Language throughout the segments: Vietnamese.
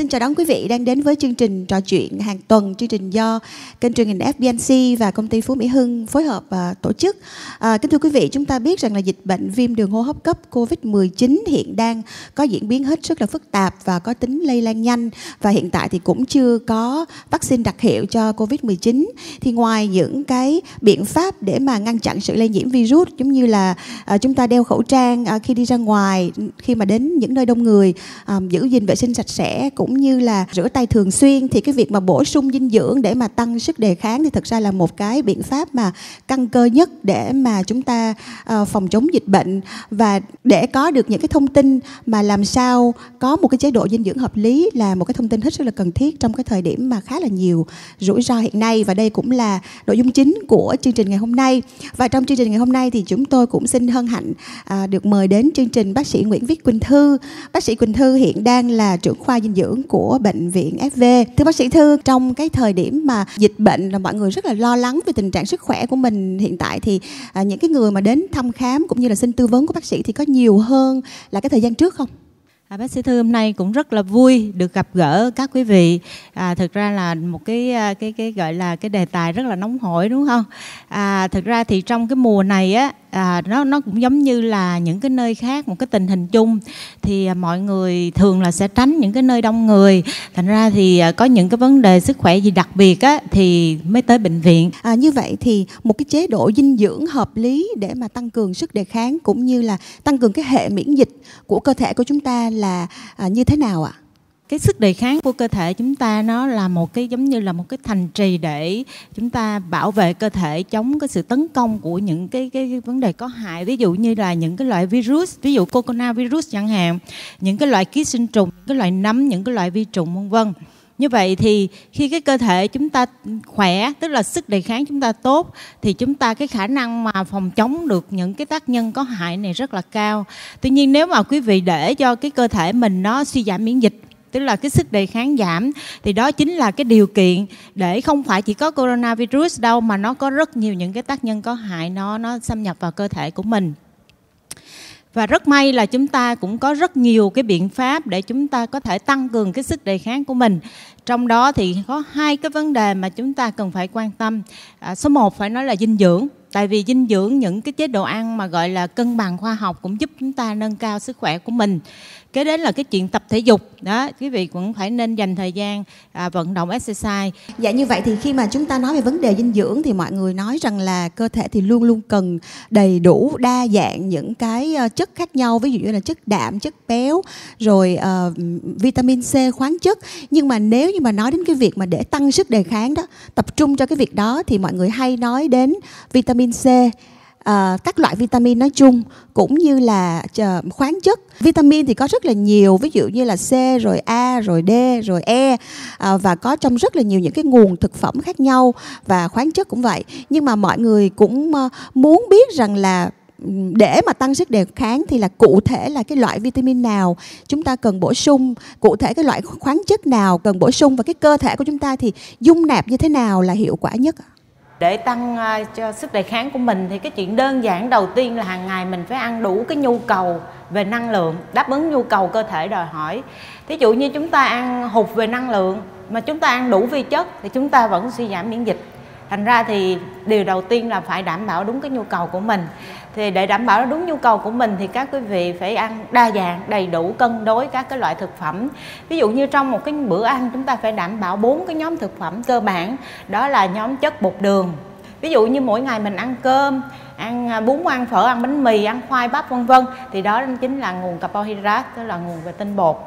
Xin chào đón quý vị đang đến với chương trình trò chuyện hàng tuần, chương trình do kênh truyền hình FBNC và công ty Phú Mỹ Hưng phối hợp tổ chức. Kính thưa quý vị, chúng ta biết rằng là dịch bệnh viêm đường hô hấp cấp COVID-19 hiện đang có diễn biến hết sức là phức tạp và có tính lây lan nhanh, và hiện tại thì cũng chưa có vaccine đặc hiệu cho COVID-19. Thì ngoài những cái biện pháp để mà ngăn chặn sự lây nhiễm virus, giống như là chúng ta đeo khẩu trang khi đi ra ngoài, khi mà đến những nơi đông người, giữ gìn vệ sinh sạch sẽ cũng như là rửa tay thường xuyên, thì cái việc mà bổ sung dinh dưỡng để mà tăng sức đề kháng thì thực ra là một cái biện pháp mà căn cơ nhất để mà chúng ta phòng chống dịch bệnh. Và để có được những cái thông tin mà làm sao có một cái chế độ dinh dưỡng hợp lý là một cái thông tin hết sức là cần thiết trong cái thời điểm mà khá là nhiều rủi ro hiện nay, và đây cũng là nội dung chính của chương trình ngày hôm nay. Và trong chương trình ngày hôm nay thì chúng tôi cũng xin hân hạnh được mời đến chương trình bác sĩ Nguyễn Viết Quỳnh Thư. Bác sĩ Quỳnh Thư hiện đang là trưởng khoa dinh dưỡng của bệnh viện FV. Thưa bác sĩ Thư, trong cái thời điểm mà dịch bệnh là mọi người rất là lo lắng về tình trạng sức khỏe của mình hiện tại, thì những cái người mà đến thăm khám cũng như là xin tư vấn của bác sĩ thì có nhiều hơn là cái thời gian trước không? Bác sĩ Thư hôm nay cũng rất là vui được gặp gỡ các quý vị. Thực ra là một cái gọi là cái đề tài rất là nóng hổi, đúng không? Thực ra thì trong cái mùa này á, nó cũng giống như là những cái nơi khác, một cái tình hình chung thì mọi người thường là sẽ tránh những cái nơi đông người. Thành ra thì có những cái vấn đề sức khỏe gì đặc biệt á thì mới tới bệnh viện. Như vậy thì một cái chế độ dinh dưỡng hợp lý để mà tăng cường sức đề kháng cũng như là tăng cường cái hệ miễn dịch của cơ thể của chúng ta là như thế nào ạ? Cái sức đề kháng của cơ thể chúng ta nó là một cái giống như là một cái thành trì để chúng ta bảo vệ cơ thể chống cái sự tấn công của những cái vấn đề có hại, ví dụ như là những cái loại virus, ví dụ coronavirus chẳng hạn, những cái loại ký sinh trùng, những cái loại nấm, những cái loại vi trùng vân vân. Như vậy thì khi cái cơ thể chúng ta khỏe, tức là sức đề kháng chúng ta tốt, thì chúng ta cái khả năng mà phòng chống được những cái tác nhân có hại này rất là cao. Tuy nhiên nếu mà quý vị để cho cái cơ thể mình nó suy giảm miễn dịch, tức là cái sức đề kháng giảm, thì đó chính là cái điều kiện để không phải chỉ có coronavirus đâu, mà nó có rất nhiều những cái tác nhân có hại nó xâm nhập vào cơ thể của mình. Và rất may là chúng ta cũng có rất nhiều cái biện pháp để chúng ta có thể tăng cường cái sức đề kháng của mình. Trong đó thì có hai cái vấn đề mà chúng ta cần phải quan tâm. Số 1 phải nói là dinh dưỡng. Tại vì dinh dưỡng, những cái chế độ ăn mà gọi là cân bằng khoa học cũng giúp chúng ta nâng cao sức khỏe của mình. Kế đến là cái chuyện tập thể dục. Đó, quý vị cũng phải nên dành thời gian vận động exercise. Dạ, như vậy thì khi mà chúng ta nói về vấn đề dinh dưỡng thì mọi người nói rằng là cơ thể thì luôn luôn cần đầy đủ đa dạng những cái chất khác nhau, ví dụ như là chất đạm, chất béo, rồi vitamin C, khoáng chất. Nhưng mà nếu như mà nói đến cái việc mà để tăng sức đề kháng đó, tập trung cho cái việc đó thì mọi người hay nói đến vitamin C, các loại vitamin nói chung cũng như là khoáng chất. Vitamin thì có rất là nhiều, ví dụ như là C, rồi A, rồi D, rồi E, và có trong rất là nhiều những cái nguồn thực phẩm khác nhau, và khoáng chất cũng vậy. Nhưng mà mọi người cũng muốn biết rằng là để mà tăng sức đề kháng thì là cụ thể là cái loại vitamin nào chúng ta cần bổ sung, cụ thể cái loại khoáng chất nào cần bổ sung, và cái cơ thể của chúng ta thì dung nạp như thế nào là hiệu quả nhất? Để tăng cho sức đề kháng của mình thì cái chuyện đơn giản đầu tiên là hàng ngày mình phải ăn đủ cái nhu cầu về năng lượng, đáp ứng nhu cầu cơ thể đòi hỏi. Thí dụ như chúng ta ăn hụt về năng lượng mà chúng ta ăn đủ vi chất thì chúng ta vẫn suy giảm miễn dịch. Thành ra thì điều đầu tiên là phải đảm bảo đúng cái nhu cầu của mình. Thì để đảm bảo đúng nhu cầu của mình thì các quý vị phải ăn đa dạng, đầy đủ, cân đối các cái loại thực phẩm. Ví dụ như trong một cái bữa ăn chúng ta phải đảm bảo 4 cái nhóm thực phẩm cơ bản. Đó là nhóm chất bột đường. Ví dụ như mỗi ngày mình ăn cơm, ăn bún, ăn phở, ăn bánh mì, ăn khoai bắp vân vân, thì đó chính là nguồn carbohydrate, tức là nguồn về tinh bột.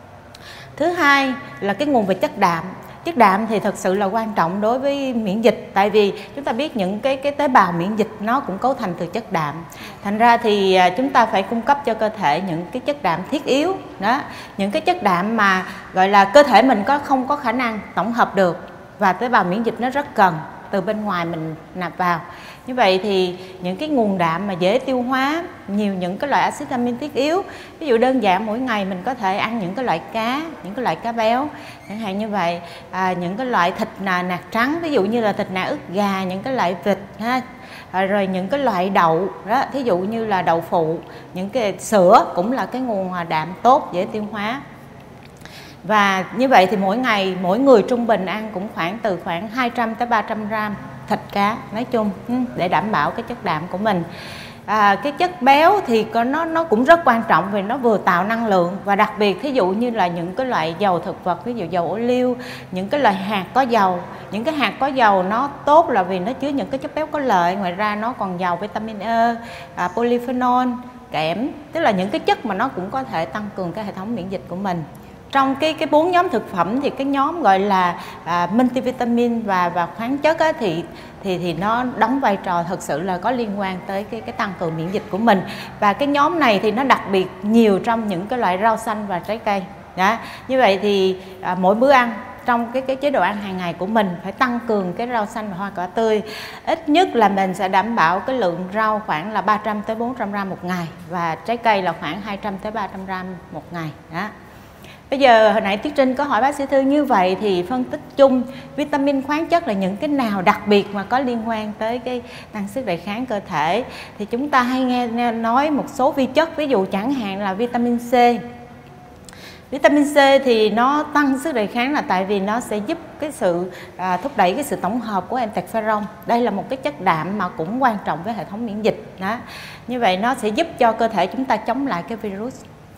Thứ hai là cái nguồn về chất đạm. Chất đạm thì thật sự là quan trọng đối với miễn dịch, tại vì chúng ta biết những cái tế bào miễn dịch nó cũng cấu thành từ chất đạm. Thành ra thì chúng ta phải cung cấp cho cơ thể những cái chất đạm thiết yếu đó, những cái chất đạm mà gọi là cơ thể mình không có khả năng tổng hợp được, và tế bào miễn dịch nó rất cần từ bên ngoài mình nạp vào. Như vậy thì những cái nguồn đạm mà dễ tiêu hóa, nhiều những cái loại axit amin thiết yếu. Ví dụ đơn giản mỗi ngày mình có thể ăn những cái loại cá, những cái loại cá béo chẳng hạn như vậy, những cái loại thịt nạc trắng, ví dụ như là thịt nạc, ức gà, những cái loại vịt ha, rồi những cái loại đậu đó, thí dụ như là đậu phụ, những cái sữa cũng là cái nguồn đạm tốt, dễ tiêu hóa. Và như vậy thì mỗi ngày mỗi người trung bình ăn cũng từ khoảng 200 tới 300 gram thịt cá nói chung để đảm bảo cái chất đạm của mình. Cái chất béo thì nó cũng rất quan trọng vì nó vừa tạo năng lượng, và đặc biệt thí dụ như là những cái loại dầu thực vật, ví dụ dầu ô liu, những cái loại hạt có dầu. Những cái hạt có dầu nó tốt là vì nó chứa những cái chất béo có lợi, ngoài ra nó còn giàu vitamin E, polyphenol, kẽm, tức là những cái chất mà nó cũng có thể tăng cường cái hệ thống miễn dịch của mình. Trong cái 4 nhóm thực phẩm thì cái nhóm gọi là multivitamin và khoáng chất á, thì nó đóng vai trò thực sự là có liên quan tới cái tăng cường miễn dịch của mình. Và cái nhóm này thì nó đặc biệt nhiều trong những cái loại rau xanh và trái cây. Đó. Như vậy thì mỗi bữa ăn trong cái chế độ ăn hàng ngày của mình phải tăng cường cái rau xanh và hoa quả tươi. Ít nhất là mình sẽ đảm bảo cái lượng rau khoảng là 300 tới 400 gram một ngày, và trái cây là khoảng 200 tới 300 gram một ngày. Đó. Bây giờ hồi nãy Tuyết Trinh có hỏi bác sĩ Thư như vậy thì phân tích chung vitamin khoáng chất là những cái nào đặc biệt mà có liên quan tới cái tăng sức đề kháng cơ thể. Thì chúng ta hay nghe nói một số vi chất, ví dụ chẳng hạn là vitamin C. Vitamin C thì nó tăng sức đề kháng là tại vì nó sẽ giúp cái sự thúc đẩy cái sự tổng hợp của interferon. Đây là một cái chất đạm mà cũng quan trọng với hệ thống miễn dịch. Đó. Như vậy nó sẽ giúp cho cơ thể chúng ta chống lại cái virus.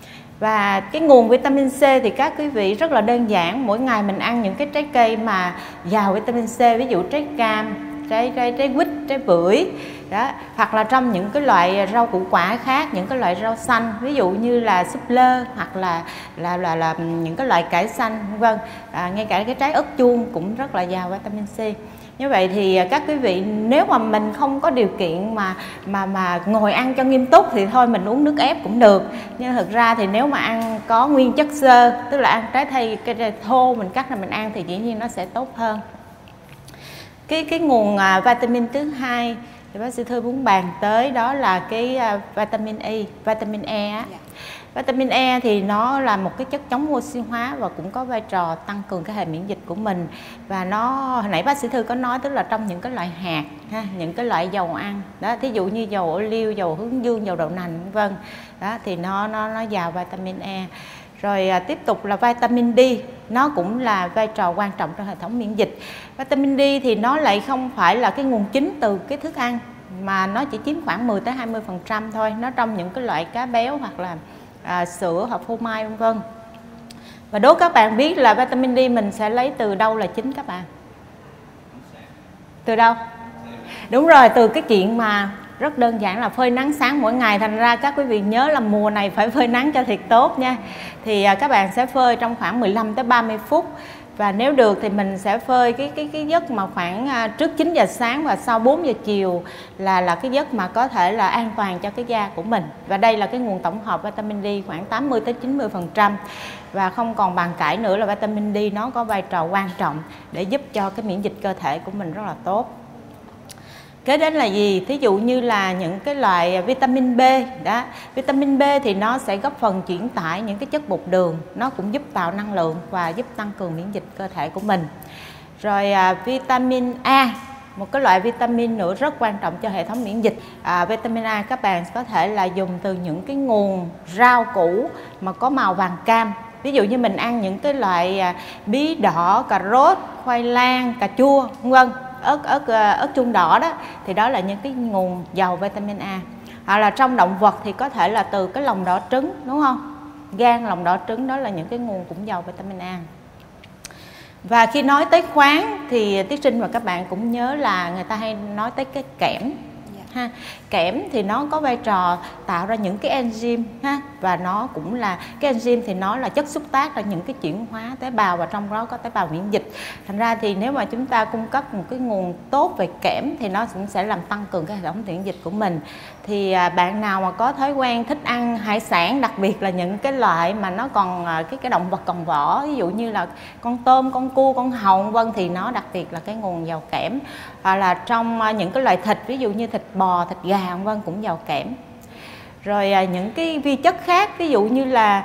Và cái nguồn vitamin C thì các quý vị rất là đơn giản. Mỗi ngày mình ăn những cái trái cây mà giàu vitamin C, ví dụ trái cam, trái quýt, trái bưởi đó, hoặc là trong những cái loại rau củ quả khác, những cái loại rau xanh, ví dụ như là súp lơ, hoặc là những cái loại cải xanh, vân. Ngay cả cái trái ớt chuông cũng rất là giàu vitamin C. Như vậy thì các quý vị, nếu mà mình không có điều kiện mà ngồi ăn cho nghiêm túc thì thôi mình uống nước ép cũng được. Nhưng thực ra thì nếu mà ăn có nguyên chất xơ, tức là ăn trái thô mình cắt ra mình ăn thì dĩ nhiên nó sẽ tốt hơn. Cái nguồn vitamin thứ hai thì bác sĩ Thư muốn bàn tới đó là cái vitamin E á. Vitamin E thì nó là một cái chất chống oxy hóa và cũng có vai trò tăng cường cái hệ miễn dịch của mình. Và nó hồi nãy bác sĩ Thư có nói, tức là trong những cái loại hạt ha, những cái loại dầu ăn đó, thí dụ như dầu ô liu, dầu hướng dương, dầu đậu nành vân. Đó thì nó giàu vitamin E. Rồi tiếp tục là vitamin D, nó cũng là vai trò quan trọng trong hệ thống miễn dịch. Vitamin D thì nó lại không phải là cái nguồn chính từ cái thức ăn, mà nó chỉ chiếm khoảng 10 tới 20% thôi. Nó trong những cái loại cá béo hoặc là sữa hoặc phô mai vân vân. Và đố các bạn biết là vitamin D mình sẽ lấy từ đâu là chính các bạn? Từ đâu? Đúng rồi, từ cái chuyện mà rất đơn giản là phơi nắng sáng mỗi ngày. Thành ra các quý vị nhớ là mùa này phải phơi nắng cho thiệt tốt nha. Thì các bạn sẽ phơi trong khoảng 15 tới 30 phút. Và nếu được thì mình sẽ phơi cái giấc mà khoảng trước 9 giờ sáng và sau 4 giờ chiều là cái giấc mà có thể là an toàn cho cái da của mình. Và đây là cái nguồn tổng hợp vitamin D khoảng 80 tới 90%. Và không còn bàn cãi nữa là vitamin D nó có vai trò quan trọng để giúp cho cái miễn dịch cơ thể của mình rất là tốt. Kế đến là gì? Thí dụ như là những cái loại vitamin B đó. Vitamin B thì nó sẽ góp phần chuyển tải những cái chất bột đường, nó cũng giúp tạo năng lượng và giúp tăng cường miễn dịch cơ thể của mình. Rồi vitamin A, một cái loại vitamin nữa rất quan trọng cho hệ thống miễn dịch. Vitamin A các bạn có thể là dùng từ những cái nguồn rau củ mà có màu vàng cam. Ví dụ như mình ăn những cái loại bí đỏ, cà rốt, khoai lang, cà chua, vân. Ớt chuông đỏ đó thì đó là những cái nguồn giàu vitamin A. Hoặc là trong động vật thì có thể là từ cái lòng đỏ trứng, đúng không? Gan, lòng đỏ trứng đó là những cái nguồn cũng giàu vitamin A. Và khi nói tới khoáng thì Tuyết Trinh và các bạn cũng nhớ là người ta hay nói tới cái kẽm. Ha. Kẽm thì nó có vai trò tạo ra những cái enzyme ha, và nó cũng là cái enzyme thì nó là chất xúc tác ra những cái chuyển hóa tế bào, và trong đó có tế bào miễn dịch. Thành ra thì nếu mà chúng ta cung cấp một cái nguồn tốt về kẽm thì nó cũng sẽ làm tăng cường cái hệ thống miễn dịch của mình. Thì bạn nào mà có thói quen thích ăn hải sản, đặc biệt là những cái loại mà nó còn cái động vật còn vỏ, ví dụ như là con tôm, con cua, con hồng vân, thì nó đặc biệt là cái nguồn giàu kẽm. Hoặc là trong những cái loại thịt, ví dụ như thịt bò, thịt gà vân cũng giàu kẽm. Rồi những cái vi chất khác, ví dụ như là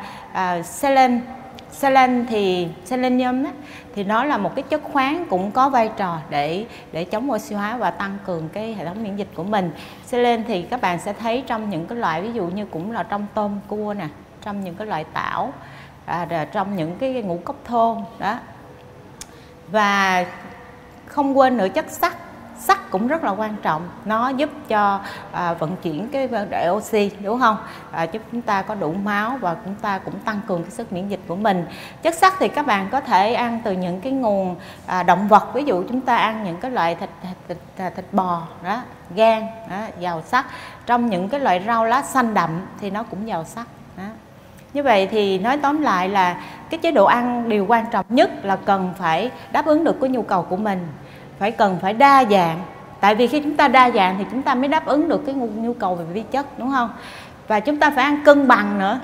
selenium đó, thì nó là một cái chất khoáng cũng có vai trò để chống oxy hóa và tăng cường cái hệ thống miễn dịch của mình. Selen thì các bạn sẽ thấy trong những cái loại ví dụ như cũng là trong tôm cua nè, trong những cái loại tảo, trong những cái ngũ cốc thôn đó. Và không quên nữa chất sắt. Sắt cũng rất là quan trọng, nó giúp cho vận chuyển cái đại oxy, đúng không? Giúp chúng ta có đủ máu và chúng ta cũng tăng cường cái sức miễn dịch của mình. Chất sắt thì các bạn có thể ăn từ những cái nguồn động vật, ví dụ chúng ta ăn những cái loại thịt bò đó, gan đó, giàu sắt. Trong những cái loại rau lá xanh đậm thì nó cũng giàu sắt đó. Như vậy thì nói tóm lại là cái chế độ ăn điều quan trọng nhất là cần phải đáp ứng được cái nhu cầu của mình, cần phải đa dạng. Tại vì khi chúng ta đa dạng thì chúng ta mới đáp ứng được cái nhu cầu về vi chất, đúng không? Và chúng ta phải ăn cân bằng nữa.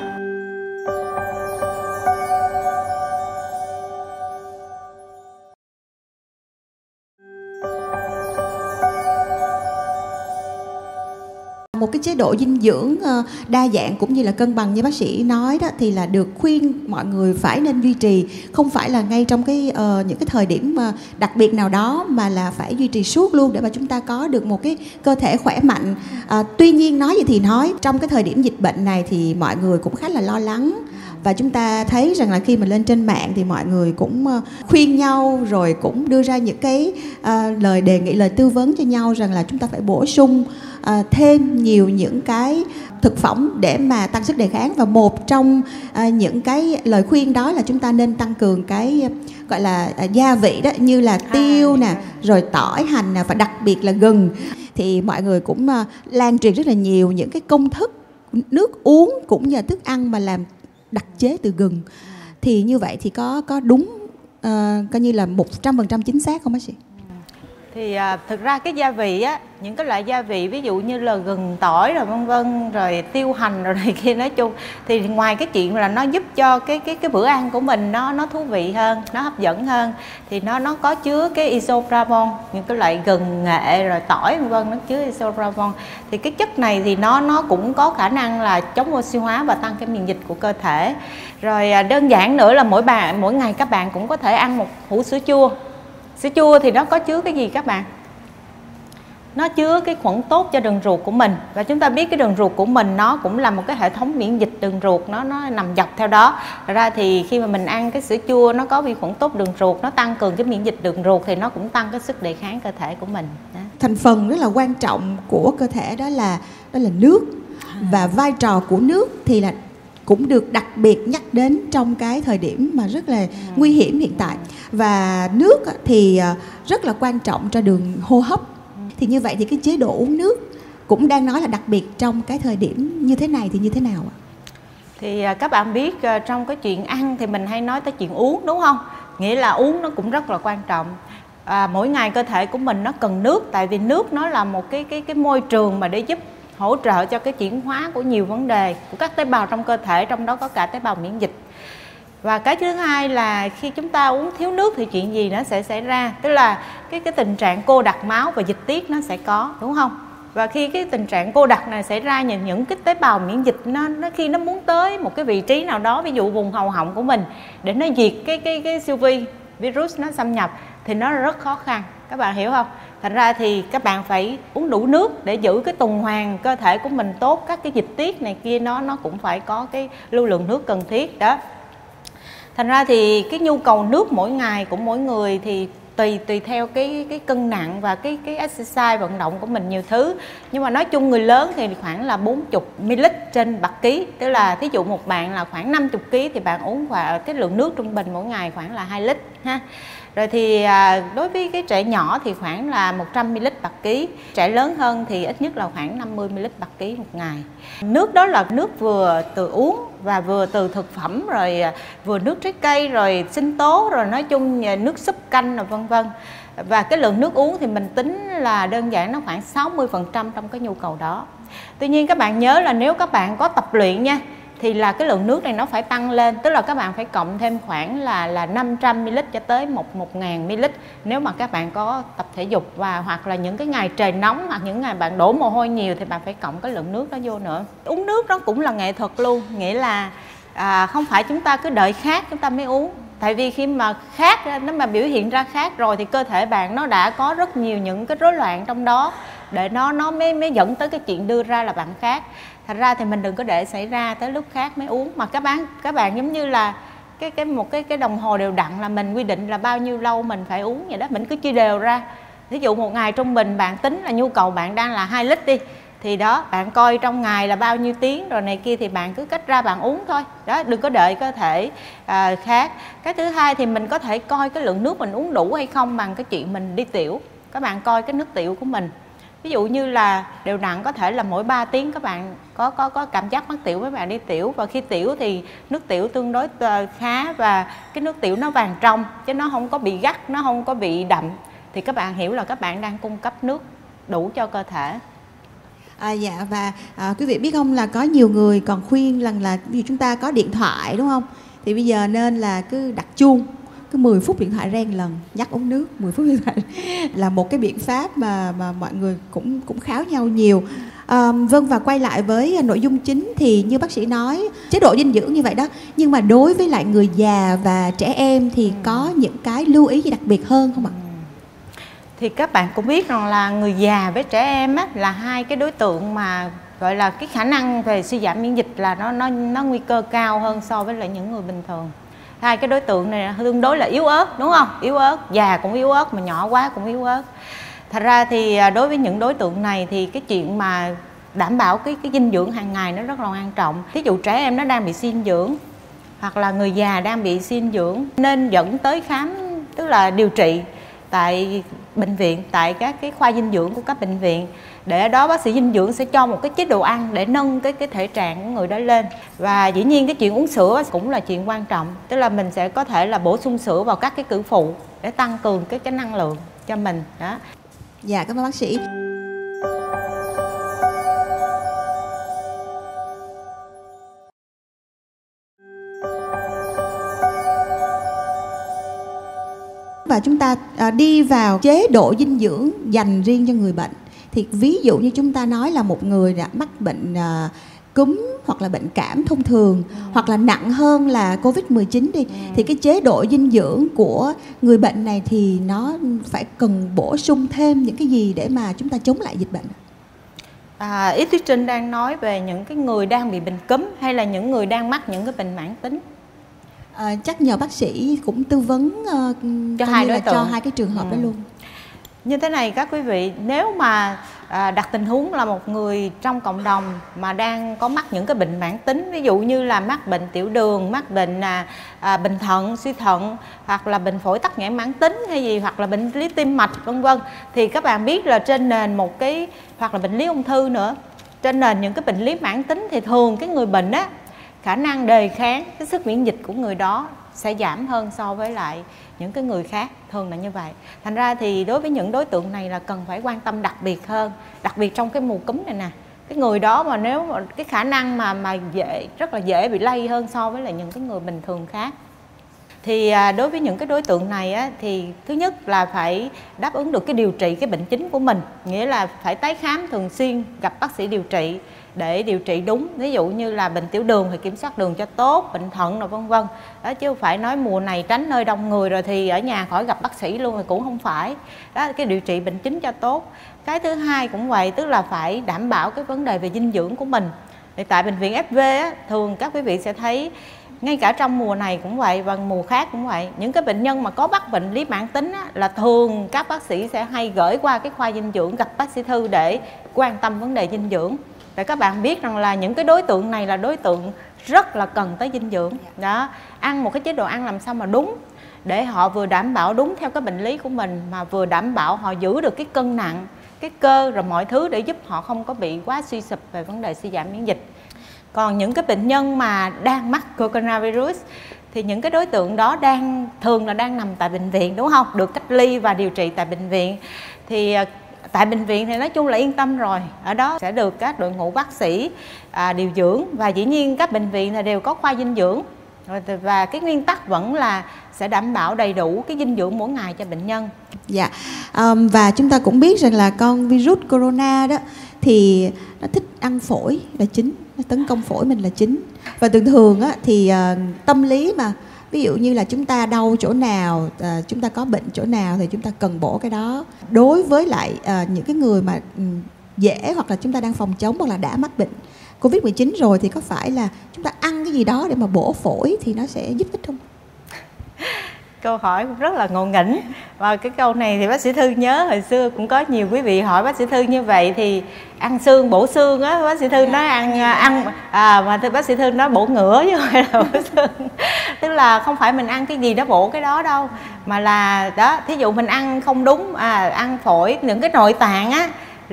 Một cái chế độ dinh dưỡng đa dạng cũng như là cân bằng như bác sĩ nói đó, thì là được khuyên mọi người phải nên duy trì, không phải là ngay trong những cái thời điểm đặc biệt nào đó, mà là phải duy trì suốt luôn để mà chúng ta có được một cái cơ thể khỏe mạnh. Tuy nhiên nói gì thì nói, trong cái thời điểm dịch bệnh này thì mọi người cũng khá là lo lắng. Và chúng ta thấy rằng là khi mà lên trên mạng thì mọi người cũng khuyên nhau, rồi cũng đưa ra những cái lời đề nghị, lời tư vấn cho nhau rằng là chúng ta phải bổ sung thêm nhiều những cái thực phẩm để mà tăng sức đề kháng. Và một trong những cái lời khuyên đó là chúng ta nên tăng cường cái gọi là gia vị đó, như là tiêu nè, rồi tỏi, hành nè, và đặc biệt là gừng. Thì mọi người cũng lan truyền rất là nhiều những cái công thức nước uống cũng như là thức ăn mà làm đặc chế từ gừng. Thì như vậy thì có đúng coi như là 100% chính xác không bác sĩ? Thì thực ra cái gia vị á, những cái loại gia vị ví dụ như là gừng, tỏi rồi vân vân, rồi tiêu, hành rồi này kia, nói chung thì ngoài cái chuyện là nó giúp cho cái bữa ăn của mình nó thú vị hơn, nó hấp dẫn hơn, thì nó có chứa cái isoflavone, những cái loại gừng, nghệ rồi tỏi vân vân, nó chứa isoflavone. Thì cái chất này thì nó cũng có khả năng là chống oxy hóa và tăng cái miễn dịch của cơ thể. Rồi đơn giản nữa là mỗi ngày các bạn cũng có thể ăn một hũ sữa chua. Sữa chua thì nó có chứa cái gì các bạn? Nó chứa cái khuẩn tốt cho đường ruột của mình. Và chúng ta biết cái đường ruột của mình nó cũng là một cái hệ thống miễn dịch đường ruột, nó nằm dọc theo đó. Thật ra thì khi mà mình ăn cái sữa chua nó có vi khuẩn tốt đường ruột, nó tăng cường cái miễn dịch đường ruột, thì nó cũng tăng cái sức đề kháng cơ thể của mình. Đó. Thành phần rất là quan trọng của cơ thể đó là nước. Và vai trò của nước thì là cũng được đặc biệt nhắc đến trong cái thời điểm mà rất là nguy hiểm hiện tại. Và nước thì rất là quan trọng cho đường hô hấp. Thì như vậy thì cái chế độ uống nước cũng đang nói là đặc biệt trong cái thời điểm như thế này thì như thế nào ạ? Thì các bạn biết trong cái chuyện ăn thì mình hay nói tới chuyện uống, đúng không? Nghĩa là uống nó cũng rất là quan trọng. Mỗi ngày cơ thể của mình nó cần nước, tại vì nước nó là một cái môi trường mà để giúp hỗ trợ cho cái chuyển hóa của nhiều vấn đề của các tế bào trong cơ thể, trong đó có cả tế bào miễn dịch. Và cái thứ hai là khi chúng ta uống thiếu nước thì chuyện gì nó sẽ xảy ra, tức là cái tình trạng cô đặc máu và dịch tiết nó sẽ có, đúng không? Và khi cái tình trạng cô đặc này xảy ra, những cái tế bào miễn dịch nó khi nó muốn tới một cái vị trí nào đó, ví dụ vùng hầu họng của mình, để nó diệt cái siêu vi virus nó xâm nhập, thì nó rất khó khăn, các bạn hiểu không? Thành ra thì các bạn phải uống đủ nước để giữ cái tuần hoàn cơ thể của mình tốt, các cái dịch tiết này kia nó cũng phải có cái lưu lượng nước cần thiết đó. Thành ra thì cái nhu cầu nước mỗi ngày của mỗi người thì tùy theo cái cân nặng và cái exercise vận động của mình nhiều thứ. Nhưng mà nói chung người lớn thì khoảng là 40 ml trên bạc ký, tức là thí dụ một bạn là khoảng 50 kg thì bạn uống cái lượng nước trung bình mỗi ngày khoảng là 2 lít ha. Rồi thì đối với cái trẻ nhỏ thì khoảng là 100 ml bạc ký, trẻ lớn hơn thì ít nhất là khoảng 50 ml bạc ký một ngày. Nước đó là nước vừa từ uống và vừa từ thực phẩm, rồi vừa nước trái cây, rồi sinh tố, rồi nói chung nước súp canh rồi vân vân. Và cái lượng nước uống thì mình tính là đơn giản nó khoảng 60% trong cái nhu cầu đó. Tuy nhiên các bạn nhớ là nếu các bạn có tập luyện nha, thì là cái lượng nước này nó phải tăng lên, tức là các bạn phải cộng thêm khoảng là 500 ml cho tới 1000 ml nếu mà các bạn có tập thể dục, và hoặc là những cái ngày trời nóng hoặc những ngày bạn đổ mồ hôi nhiều thì bạn phải cộng cái lượng nước đó vô nữa. Uống nước đó cũng là nghệ thuật luôn, nghĩa là không phải chúng ta cứ đợi khát chúng ta mới uống. Tại vì khi mà khát, nó mà biểu hiện ra khát rồi thì cơ thể bạn nó đã có rất nhiều những cái rối loạn trong đó để nó mới dẫn tới cái chuyện đưa ra là bạn khát. Thành ra thì mình đừng có để xảy ra tới lúc khát mới uống. Mà các bạn giống như là cái đồng hồ đều đặn, là mình quy định là bao nhiêu lâu mình phải uống vậy đó, mình cứ chia đều ra. Ví dụ một ngày trung bình bạn tính là nhu cầu bạn đang là 2 lít đi, thì đó bạn coi trong ngày là bao nhiêu tiếng rồi này kia, thì bạn cứ cách ra bạn uống thôi đó, đừng có đợi cơ thể khác. Cái thứ hai thì mình có thể coi cái lượng nước mình uống đủ hay không bằng cái chuyện mình đi tiểu. Các bạn coi cái nước tiểu của mình, ví dụ như là đều đặn có thể là mỗi 3 tiếng các bạn có cảm giác mắc tiểu, với bạn đi tiểu, và khi tiểu thì nước tiểu tương đối khá, và cái nước tiểu nó vàng trong chứ nó không có bị gắt, nó không có bị đậm, thì các bạn hiểu là các bạn đang cung cấp nước đủ cho cơ thể. Dạ, và quý vị biết không, là có nhiều người còn khuyên rằng là ví dụ chúng ta có điện thoại đúng không, thì bây giờ nên là cứ đặt chuông, cứ 10 phút điện thoại reng lần, nhắc uống nước 10 phút điện thoại là một cái biện pháp mà mọi người cũng kháo nhau nhiều. Vâng, và quay lại với nội dung chính thì như bác sĩ nói, chế độ dinh dưỡng như vậy đó, nhưng mà đối với lại người già và trẻ em thì có những cái lưu ý gì đặc biệt hơn không ạ? Thì các bạn cũng biết rằng là người già với trẻ em á, là hai cái đối tượng mà gọi là cái khả năng về suy giảm miễn dịch là nó nguy cơ cao hơn so với lại những người bình thường. Hai cái đối tượng này tương đối là yếu ớt, đúng không? Yếu ớt, già cũng yếu ớt mà nhỏ quá cũng yếu ớt. Thật ra thì đối với những đối tượng này thì cái chuyện mà đảm bảo cái dinh dưỡng hàng ngày nó rất là quan trọng. Ví dụ trẻ em nó đang bị suy dinh dưỡng, hoặc là người già đang bị suy dinh dưỡng, nên dẫn tới khám, tức là điều trị tại bệnh viện, tại các cái khoa dinh dưỡng của các bệnh viện, để ở đó bác sĩ dinh dưỡng sẽ cho một cái chế độ ăn để nâng cái thể trạng của người đó lên. Và dĩ nhiên cái chuyện uống sữa cũng là chuyện quan trọng, tức là mình sẽ có thể là bổ sung sữa vào các cái cữ phụ để tăng cường cái năng lượng cho mình đó. Dạ, cảm ơn bác sĩ. Và chúng ta đi vào chế độ dinh dưỡng dành riêng cho người bệnh. Thì ví dụ như chúng ta nói là một người đã mắc bệnh cúm hoặc là bệnh cảm thông thường, hoặc là nặng hơn là Covid-19 đi, thì cái chế độ dinh dưỡng của người bệnh này thì nó phải cần bổ sung thêm những cái gì để mà chúng ta chống lại dịch bệnh? Ý Thúy Trinh đang nói về những cái người đang bị bệnh cúm hay là những người đang mắc những cái bệnh mãn tính? Chắc nhờ bác sĩ cũng tư vấn cho hai đối tượng, cho hai cái trường hợp đó luôn. Như thế này các quý vị, nếu mà đặt tình huống là một người trong cộng đồng mà đang có mắc những cái bệnh mãn tính, ví dụ như là mắc bệnh tiểu đường, mắc bệnh bệnh thận, suy thận, hoặc là bệnh phổi tắc nghẽn mãn tính hay gì, hoặc là bệnh lý tim mạch vân vân, thì các bạn biết là trên nền một cái, hoặc là bệnh lý ung thư nữa, trên nền những cái bệnh lý mãn tính thì thường cái người bệnh á, khả năng đề kháng, cái sức miễn dịch của người đó sẽ giảm hơn so với lại những cái người khác, thường là như vậy. Thành ra thì đối với những đối tượng này là cần phải quan tâm đặc biệt hơn, đặc biệt trong cái mùa cúm này nè. Cái người đó mà nếu mà cái khả năng mà rất là dễ bị lây hơn so với lại những cái người bình thường khác. Thì đối với những cái đối tượng này á, thì thứ nhất là phải đáp ứng được cái điều trị cái bệnh chính của mình, nghĩa là phải tái khám thường xuyên, gặp bác sĩ điều trị để điều trị đúng. Ví dụ như là bệnh tiểu đường thì kiểm soát đường cho tốt, bệnh thận rồi vân vân đó, chứ không phải nói mùa này tránh nơi đông người rồi thì ở nhà khỏi gặp bác sĩ luôn, thì cũng không phải đó. Cái điều trị bệnh chính cho tốt. Cái thứ hai cũng vậy, tức là phải đảm bảo cái vấn đề về dinh dưỡng của mình. Thì tại bệnh viện FV á, thường các quý vị sẽ thấy ngay cả trong mùa này cũng vậy và mùa khác cũng vậy, những cái bệnh nhân mà có mắc bệnh lý mãn tính á, là thường các bác sĩ sẽ hay gửi qua cái khoa dinh dưỡng gặp bác sĩ Thư để quan tâm vấn đề dinh dưỡng. Để các bạn biết rằng là những cái đối tượng này là đối tượng rất là cần tới dinh dưỡng đó. Ăn một cái chế độ ăn làm sao mà đúng, để họ vừa đảm bảo đúng theo cái bệnh lý của mình, mà vừa đảm bảo họ giữ được cái cân nặng, cái cơ rồi mọi thứ, để giúp họ không có bị quá suy sụp về vấn đề suy giảm miễn dịch. Còn những cái bệnh nhân mà đang mắc coronavirus thì những cái đối tượng đó thường là đang nằm tại bệnh viện, đúng không? Được cách ly và điều trị tại bệnh viện. Thì tại bệnh viện thì nói chung là yên tâm rồi, ở đó sẽ được các đội ngũ bác sĩ điều dưỡng, và dĩ nhiên các bệnh viện là đều có khoa dinh dưỡng, và cái nguyên tắc vẫn là sẽ đảm bảo đầy đủ cái dinh dưỡng mỗi ngày cho bệnh nhân. Dạ, và chúng ta cũng biết rằng là con virus corona đó thì nó thích ăn phổi là chính, nó tấn công phổi mình là chính. Và thường thường á, thì tâm lý mà ví dụ như là chúng ta đau chỗ nào, chúng ta có bệnh chỗ nào thì chúng ta cần bổ cái đó. Đối với lại những cái người mà dễ, hoặc là chúng ta đang phòng chống, hoặc là đã mắc bệnh Covid-19 rồi, thì có phải là chúng ta ăn cái gì đó để mà bổ phổi thì nó sẽ giúp ích không? câu hỏi cũng rất là ngộ nghĩnh. Và cái câu này thì bác sĩ Thư nhớ hồi xưa cũng có nhiều quý vị hỏi bác sĩ Thư như vậy, thì ăn xương bổ xương á, bác sĩ Thư nói mà bác sĩ Thư nói bổ ngửa chứ không phải là bổ xương. Tức là không phải mình ăn cái gì đó bổ cái đó đâu, mà là đó, thí dụ mình ăn không đúng, ăn phổi, những cái nội tạng á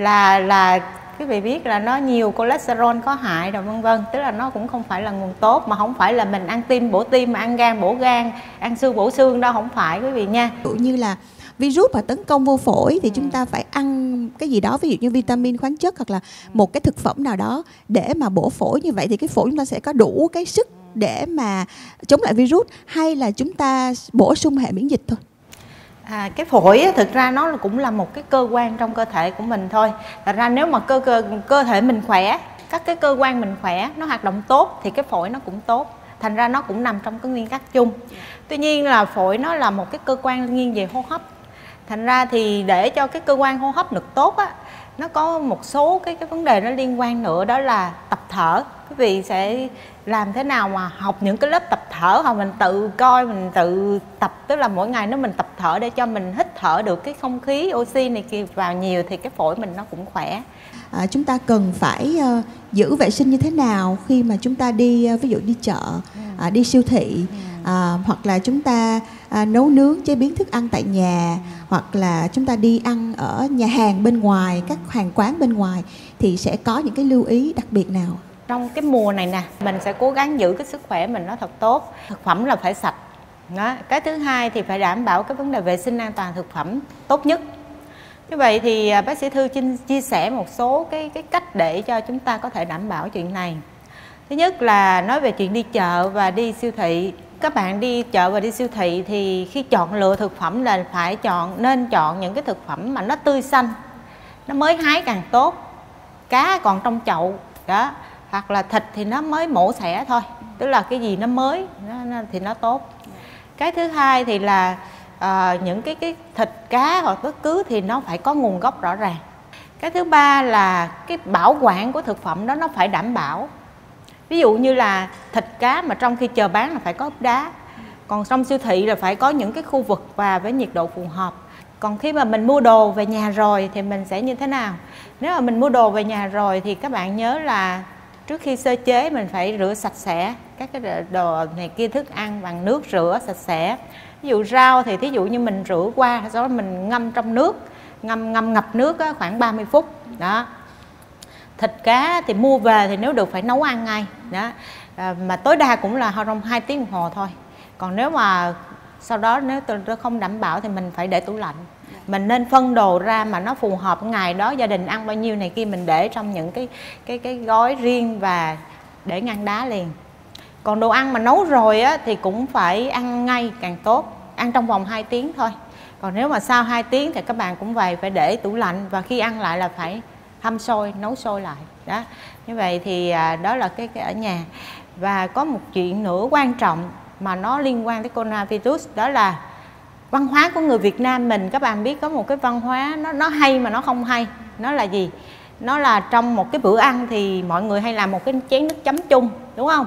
là quý vị biết là nó nhiều cholesterol có hại rồi vân vân, tức là nó cũng không phải là nguồn tốt, mà không phải là mình ăn tim bổ tim, mà ăn gan bổ gan, ăn xương bổ xương đâu, không phải quý vị nha. Ví dụ như là virus mà tấn công vô phổi thì chúng ta phải ăn cái gì đó, ví dụ như vitamin, khoáng chất hoặc là một cái thực phẩm nào đó để mà bổ phổi, như vậy thì cái phổi chúng ta sẽ có đủ cái sức để mà chống lại virus, hay là chúng ta bổ sung hệ miễn dịch thôi? Cái phổi á, thực ra nó cũng là một cái cơ quan trong cơ thể của mình thôi. Thật ra nếu mà cơ thể mình khỏe, các cái cơ quan mình khỏe, nó hoạt động tốt thì cái phổi nó cũng tốt. Thành ra nó cũng nằm trong cái nguyên tắc chung. Tuy nhiên là phổi nó là một cái cơ quan nghiêng về hô hấp. Thành ra thì để cho cái cơ quan hô hấp được tốt á, nó có một số cái vấn đề nó liên quan nữa, đó là tập thở. Quý vị sẽ làm thế nào mà học những cái lớp tập thở, hoặc mình tự coi, mình tự tập, tức là mỗi ngày nếu mình tập thở để cho mình hít thở được cái không khí oxy này kia vào nhiều thì cái phổi mình nó cũng khỏe. Chúng ta cần phải giữ vệ sinh như thế nào khi mà chúng ta đi, ví dụ đi chợ, đi siêu thị, hoặc là chúng ta nấu nướng chế biến thức ăn tại nhà, hoặc là chúng ta đi ăn ở nhà hàng bên ngoài, các hàng quán bên ngoài, thì sẽ có những cái lưu ý đặc biệt nào? Trong cái mùa này nè, mình sẽ cố gắng giữ cái sức khỏe mình nó thật tốt. Thực phẩm là phải sạch. Đó. Cái thứ hai thì phải đảm bảo cái vấn đề vệ sinh an toàn thực phẩm tốt nhất. Như vậy thì bác sĩ Thư chia sẻ một số cái cách để cho chúng ta có thể đảm bảo chuyện này. Thứ nhất là nói về chuyện đi chợ và đi siêu thị. Các bạn đi chợ và đi siêu thị thì khi chọn lựa thực phẩm là phải nên chọn những cái thực phẩm mà nó tươi xanh, nó mới hái càng tốt, cá còn trong chậu đó, hoặc là thịt thì nó mới mổ xẻ thôi, tức là cái gì nó mới thì nó tốt. Cái thứ hai thì là những cái thịt cá hoặc bất cứ thì nó phải có nguồn gốc rõ ràng. Cái thứ ba là cái bảo quản của thực phẩm đó nó phải đảm bảo. Ví dụ như là thịt cá mà trong khi chờ bán là phải có ốp đá, còn trong siêu thị là phải có những cái khu vực và với nhiệt độ phù hợp. Còn khi mà mình mua đồ về nhà rồi thì mình sẽ như thế nào? Nếu mà mình mua đồ về nhà rồi thì các bạn nhớ là trước khi sơ chế mình phải rửa sạch sẽ các cái đồ này kia, thức ăn bằng nước rửa sạch sẽ. Ví dụ rau thì thí dụ như mình rửa qua, sau đó mình ngâm trong nước, ngập nước á, khoảng 30 phút đó. Thịt cá thì mua về thì nếu được phải nấu ăn ngay đó, mà tối đa cũng là trong 2 tiếng đồng hồ thôi. Còn nếu mà sau đó nếu tôi không đảm bảo thì mình phải để tủ lạnh. Mình nên phân đồ ra mà nó phù hợp ngày đó gia đình ăn bao nhiêu này kia, mình để trong những cái gói riêng và để ngăn đá liền. Còn đồ ăn mà nấu rồi á, thì cũng phải ăn ngay càng tốt, ăn trong vòng 2 tiếng thôi. Còn nếu mà sau 2 tiếng thì các bạn cũng vậy, phải để tủ lạnh, và khi ăn lại là phải hâm sôi, nấu sôi lại đó. Như vậy thì đó là cái ở nhà. Và có một chuyện nữa quan trọng mà nó liên quan tới coronavirus, đó là văn hóa của người Việt Nam mình. Các bạn biết có một cái văn hóa nó hay mà nó không hay. Nó là gì? Nó là trong một cái bữa ăn thì mọi người hay làm một cái chén nước chấm chung, đúng không?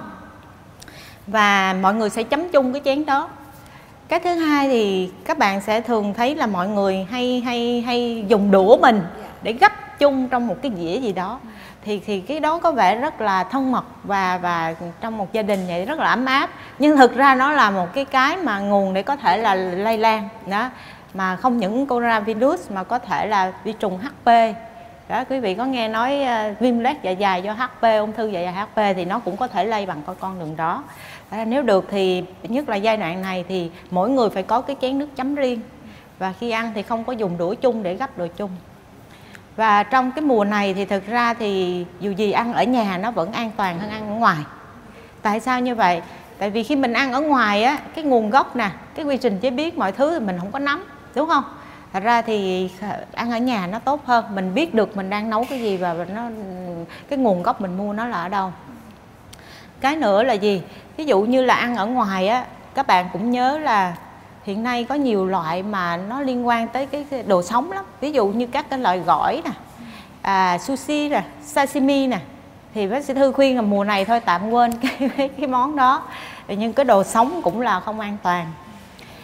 Và mọi người sẽ chấm chung cái chén đó. Cái thứ hai thì các bạn sẽ thường thấy là mọi người hay dùng đũa mình để gắp chung trong một cái dĩa gì đó. Thì cái đó có vẻ rất là thân mật và trong một gia đình vậy rất là ấm áp. Nhưng thực ra nó là một cái mà nguồn để có thể là lây lan đó. Mà không những coronavirus mà có thể là vi trùng HP. Đó, quý vị có nghe nói viêm loét dạ dày do HP, ung thư dạ dày HP thì nó cũng có thể lây bằng con đường đó. Nếu được thì nhất là giai đoạn này thì mỗi người phải có cái chén nước chấm riêng. Và khi ăn thì không có dùng đũa chung để gắp đồ chung. Và trong cái mùa này thì thực ra thì dù gì ăn ở nhà nó vẫn an toàn hơn ăn ở ngoài. Tại sao như vậy? Tại vì khi mình ăn ở ngoài á, cái nguồn gốc nè, cái quy trình chế biến mọi thứ thì mình không có nắm, đúng không? Thật ra thì ăn ở nhà nó tốt hơn, mình biết được mình đang nấu cái gì và cái nguồn gốc mình mua nó là ở đâu. Cái nữa là gì? Ví dụ như là ăn ở ngoài á, các bạn cũng nhớ là hiện nay có nhiều loại mà nó liên quan tới cái đồ sống lắm. Ví dụ như các cái loại gỏi nè, sushi nè, sashimi nè. Thì bác sĩ Thư khuyên là mùa này thôi tạm quên cái món đó. Nhưng cái đồ sống cũng là không an toàn.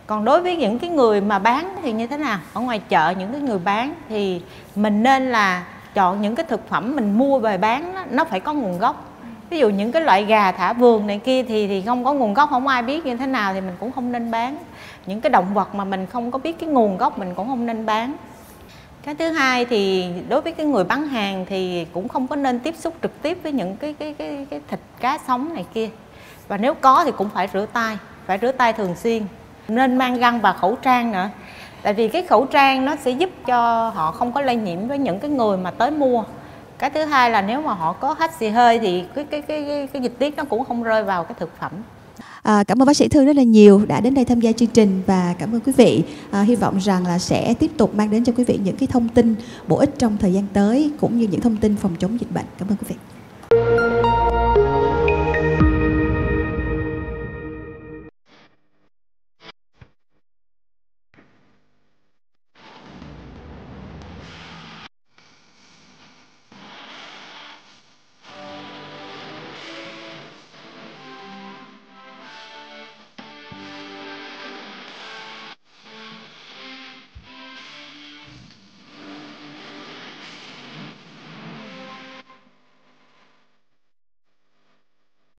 Còn đối với những cái người mà bán thì như thế nào? Ở ngoài chợ những cái người bán thì mình nên là chọn những cái thực phẩm mình mua về bán đó, nó phải có nguồn gốc. Ví dụ những cái loại gà thả vườn này kia thì không có nguồn gốc, không ai biết như thế nào thì mình cũng không nên bán. Những cái động vật mà mình không có biết cái nguồn gốc mình cũng không nên bán. Cái thứ hai thì đối với cái người bán hàng thì cũng không có nên tiếp xúc trực tiếp với những cái thịt cá sống này kia. Và nếu có thì cũng phải rửa tay thường xuyên. Nên mang găng và khẩu trang nữa. Tại vì cái khẩu trang nó sẽ giúp cho họ không có lây nhiễm với những cái người mà tới mua. Cái thứ hai là nếu mà họ có hắt xì hơi thì cái dịch tiết nó cũng không rơi vào cái thực phẩm. Cảm ơn bác sĩ Thư rất là nhiều đã đến đây tham gia chương trình, và cảm ơn quý vị. Hy vọng rằng là sẽ tiếp tục mang đến cho quý vị những cái thông tin bổ ích trong thời gian tới, cũng như những thông tin phòng chống dịch bệnh. Cảm ơn quý vị.